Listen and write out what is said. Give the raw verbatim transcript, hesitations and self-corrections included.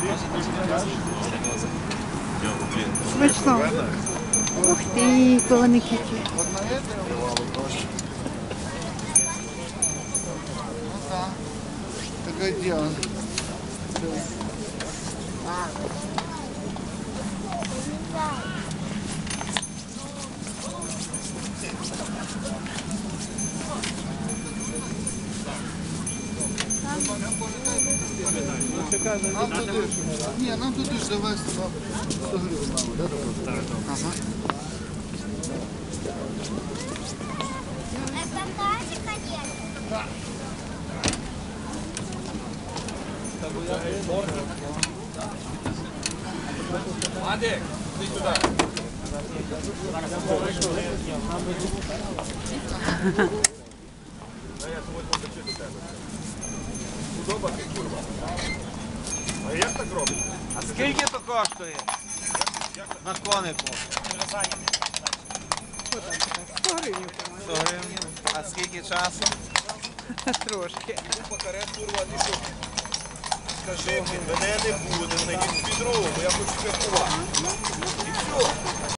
Смачно. Ух ти, коники які. Такое дело. Нам туди ж, ні, нам туди ж довести сто гривень мало, да? Так, ага. Это тазик один? Да. Адик, иди сюда. Удобно, курва. А як так робить? А скільки то коштує? На конику? сто гривень. сто гривень. А скільки часу? Трошки. Скажи, мене не буде, не під другу, я хочу святкувати. І все.